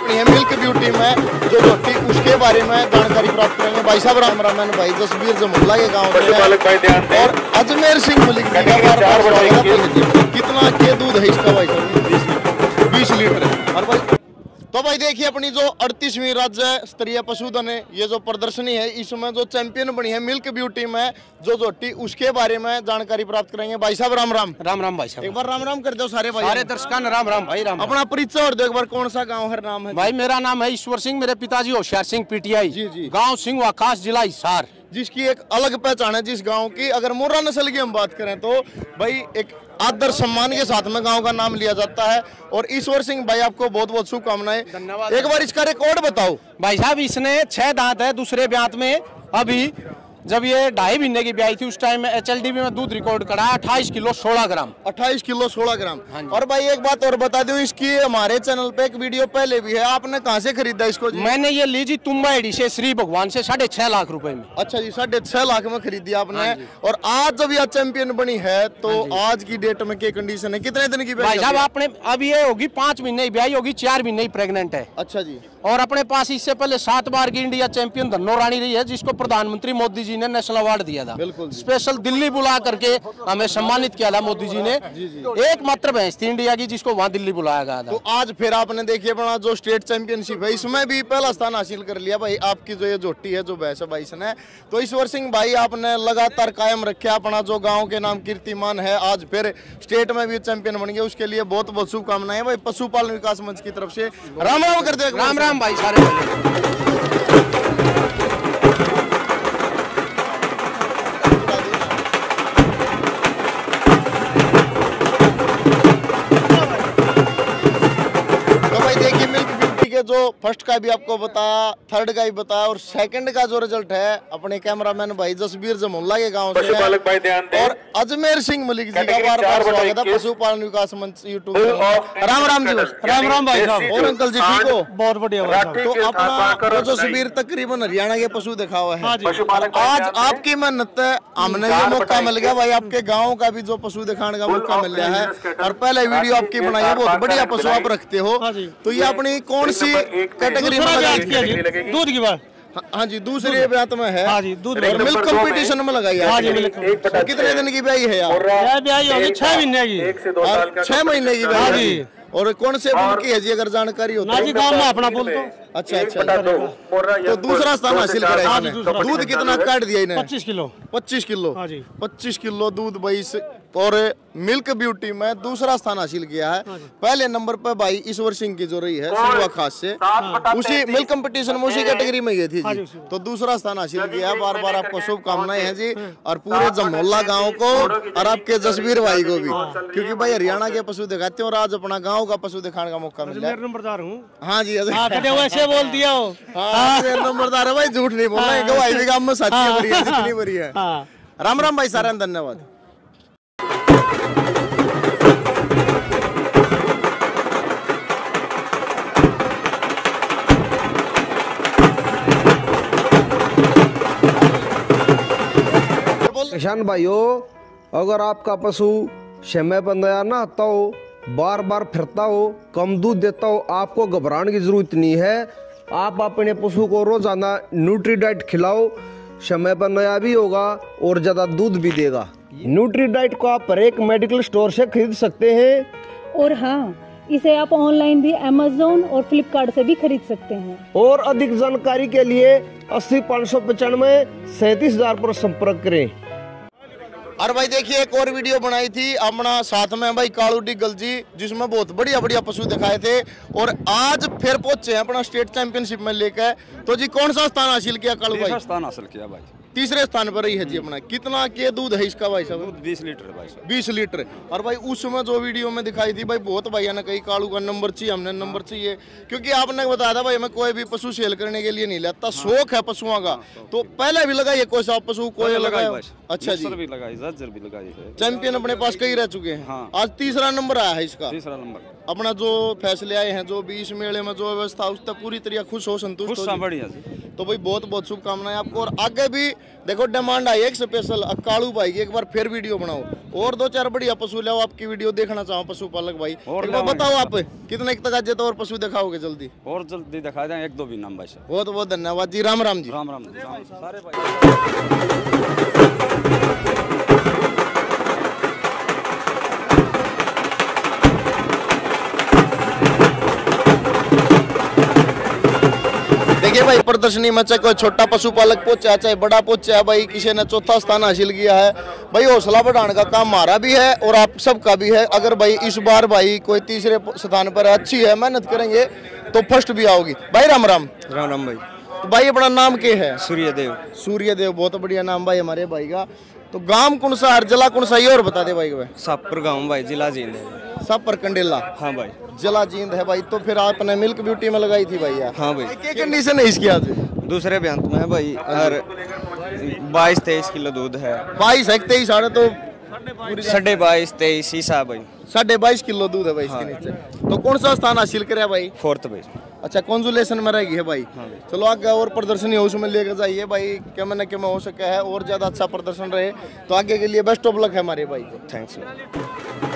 बनी है milk beauty में जो झोटी उसके बारे में जानकारी प्राप्त करेंगे। भाई साहब राम राम भाई जसबीर जमुल्ला के गाँव में और अजमेर सिंह मलिक जी का कितना के दूध है इसका भाई साहब? 20 लीटर। और भाई तो भाई देखिए अपनी जो 38वीं राज्य स्तरीय पशुधन है ये जो प्रदर्शनी है इसमें जो चैंपियन बनी है मिल्क ब्यूटी में जो झोटी उसके बारे में जानकारी प्राप्त करेंगे। भाई साहब राम राम। राम राम भाई साहब। एक बार राम राम कर दो सारे भाई, सारे दर्शकों राम राम भाई राम। अपना परिचय और दो एक बार, कौन सा गाँव है नाम है? भाई मेरा नाम है ईश्वर सिंह, मेरे पिताजी होशियार सिंह पीटीआई, जी जी, गाँव सिंह खास जिला हिसार, जिसकी एक अलग पहचान है जिस गांव की। अगर मुर्रा नस्ल की हम बात करें तो भाई एक आदर सम्मान के साथ में गांव का नाम लिया जाता है। और ईश्वर सिंह भाई आपको बहुत बहुत शुभकामनाएं। धन्यवाद। एक बार इसका रिकॉर्ड बताओ। भाई साहब इसने 6 दांत है दूसरे ब्यात में। अभी जब ये 2.5 महीने की ब्याई थी उस टाइम में HLDB में दूध रिकॉर्ड करा 28 किलो 16 ग्राम। 28 किलो 16 ग्राम। और भाई एक बात और बता दूं, इसकी हमारे चैनल पे एक वीडियो पहले भी है। आपने कहां से खरीदा इसको जी? मैंने ये ली जी तुम्बा एडी से, श्री भगवान से 6.5 लाख रुपए में। अच्छा जी, 6.5 लाख में खरीदी आपने। और आज जब यह चैंपियन बनी है तो आज की डेट में क्या कंडीशन है, कितने दिन की भाई साहब? आपने अब ये होगी 5 महीने की ब्याई होगी, 4 महीने ही प्रेग्नेंट है। अच्छा जी। और अपने पास इससे पहले 7 बार की इंडिया चैंपियन धन्नो रानी रही है, जिसको प्रधानमंत्री मोदी जी ने नेशनल अवार्ड दिया था। बिल्कुल स्पेशल दिल्ली बुला करके हमें सम्मानित किया था मोदी जी ने। एकमात्र भैंस थी इंडिया की जिसको वहाँ दिल्ली बुलाया गया था। तो आज फिर आपने देखिए अपना जो स्टेट चैंपियनशिप है इसमें भी पहला स्थान हासिल कर लिया भाई। आपकी जो ये झोटी है जो भैंस है भाई इसने, तो ईश्वर सिंह भाई आपने लगातार कायम रखे अपना जो गाँव के नाम कीर्तिमान है। आज फिर स्टेट में भी चैंपियन बन गए, उसके लिए बहुत बहुत शुभकामनाएं भाई पशुपालन विकास मंच की तरफ से। राम राम कर दे। राम राम भाई सारे भाई। जो फर्स्ट का भी आपको बताया, थर्ड का भी बताया और सेकंड का जो रिजल्ट है अपने कैमरामैन भाई जसबीर जमुल्ला के गांव से है। और अजमेर सिंह मलिक जी का बार बार स्वागत है पशुपालन विकास मंच यूट्यूब। राम राम जी। राम राम भाई साहब। और अंकल जी ठीक हो? बहुत बढ़िया। तो अपना जसबीर तकरीबन हरियाणा के पशु दिखा हुआ है। आज आपकी मेहनत हमने ये मौका मिल गया भाई, आपके गाँव का भी जो पशु दिखाने का मौका मिल गया है। और पहले वीडियो आपकी बनाई है, बहुत बढ़िया पशु आप रखते हो। तो ये अपनी कौन सी कैटेगरी में? दूध की बात। हाँ जी, दूसरे ब्यात में है। हाँ जी, दूध और मिल्क कंपटीशन में लगाई है। हाँ जी, कितने दिन की ब्याई है यार? ब्याई होगी 6 महीने की। 6 महीने की ब्याई है। और कौन से पुल की है जी, अगर जानकारी हो तो? गांव में अपना पुल तो। अच्छा अच्छा। तो दूसरा स्थान हासिल करा है। दूध कितना काट दिया इन्हें? 25 किलो। 25 किलो। हाँ जी। 25 किलो दूध भाई। और मिल्क ब्यूटी में दूसरा स्थान हासिल किया है। पहले नंबर पर भाई ईश्वर सिंह की जो रही है सिंगवा खास से, उसी मिल्क कंपटीशन में उसी कैटेगरी में गई थी जी। तो दूसरा स्थान हासिल किया है। बार बार आपको शुभकामनाएं हैं जी, और पूरे जमोल्ला गांव को और आपके जसबीर भाई को भी, क्योंकि भाई हरियाणा के पशु दिखाते हैं और आज अपना गाँव का पशु दिखाने का मौका मिला। नंबरदार हूँ। हाँ जी, वैसे बोल दिया हो। हाँ नंबरदार है भाई, झूठ नहीं बोलना है। गवाही भी काम में साची बड़ी है, जितनी बड़ी है। राम राम भाई सारे, धन्यवाद। किसान भाइयों, अगर आपका पशु समय पर नया ना आता हो, बार बार फिरता हो, कम दूध देता हो, आपको घबराने की जरूरत नहीं है। आप अपने पशु को रोजाना न्यूट्री डाइट खिलाओ, समय पर नया भी होगा और ज्यादा दूध भी देगा। न्यूट्री डाइट को आप हर एक मेडिकल स्टोर से खरीद सकते हैं। और हाँ, इसे आप ऑनलाइन भी Amazon और फ्लिपकार्ट से भी खरीद सकते हैं। और अधिक जानकारी के लिए 80 595 37,000 पर संपर्क करें। और भाई देखिए एक और वीडियो बनाई थी अपना साथ में भाई कालू डिगल जी, जिसमें बहुत बढ़िया बढ़िया पशु दिखाए थे। और आज फिर पहुंचे हैं अपना स्टेट चैंपियनशिप में लेकर। तो जी कौन सा स्थान हासिल किया कालू भाई? तीसरा स्थान हासिल किया भाई। तीसरे स्थान पर ही है जी अपना। कितना के दूध है इसका भाई साहब? 20 लीटर है भाई साहब। 20 लीटर। और भाई उसमें जो वीडियो में दिखाई थी भाई, बहुत भैया ने कही कालू का नंबर चाहिए, हमने नंबर चाहिए, क्योंकि आपने बताया था भाई मैं कोई भी पशु सेल करने के लिए नहीं लेता, शौक है पशुओं का। तो पहले भी लगाइए कोई सा पशु, कोई लगाया? अच्छा जी, भी लगाई, जर्जर भी लगाई है। चैंपियन अपने पास कई रह चुके हैं। हाँ। आज तीसरा नंबर आया है इसका। तीसरा नंबर अपना जो फैसले आए हैं, जो भी इस मेले में जो व्यवस्था, उस तक पूरी तरह खुश हो, संतुष्ट हो? बढ़िया। तो भाई बहुत बहुत शुभकामनाएं आपको। और आगे भी देखो डिमांड आई एक स्पेशल कालू भाई की, एक बार फिर वीडियो बनाओ और 2-4 बढ़िया पशु लाओ, आपकी वीडियो देखना चाहो पशुपालक भाई। एक बार बताओ आप कितने तक आज तो और पशु दिखाओगे जल्दी? और जल्दी दिखा दें 1-2 भी नाम भाई साहब। बहुत बहुत धन्यवाद जी, राम राम जी। राम राम सारे भाई। देखिए भाई प्रदर्शनी में चाहे कोई छोटा पशुपालक पहुंचा चाहे बड़ा पहुंचा भाई, किसी ने चौथा स्थान हासिल किया है भाई। हौसला बढ़ाने का काम हमारा भी है और आप सबका भी है। अगर भाई इस बार भाई कोई तीसरे स्थान पर अच्छी है, मेहनत करेंगे तो फर्स्ट भी आओगी भाई। राम राम। राम राम भाई। तो भाई अपना नाम क्या है? सूर्यदेव। सूर्यदेव, बहुत बढ़िया नाम भाई हमारे भाई का। तो गांव कौन सा और जिला कौन सा ये और बता दे भाई। सापर गांव भाई, जिला जींद है। सापर कंडेला। हाँ भाई। जिला जींद है भाई। तो फिर आपने मिल्क ब्यूटी में लगाई थी भाई? हाँ भाई। क्या कंडीशन है इसकी आज? दूसरे ब्यांत में है भाई और 22-23 किलो दूध है। 22 है 23 साढ़े तो 22.5-23 ईसा भाई। 22.5 किलो दूध है भाई इसके नीचे। तो कौन सा स्थान हासिल करे भाई? 4th भाई। अच्छा कॉन्जुलेशन में रहेगी है भाई। चलो आगे और प्रदर्शनी हाउस में लेकर जाइए भाई, क्या मैंने क्या हो सका है और ज्यादा अच्छा प्रदर्शन रहे। तो आगे के लिए बेस्ट ऑफ लक है हमारे भाई को। थैंक्स।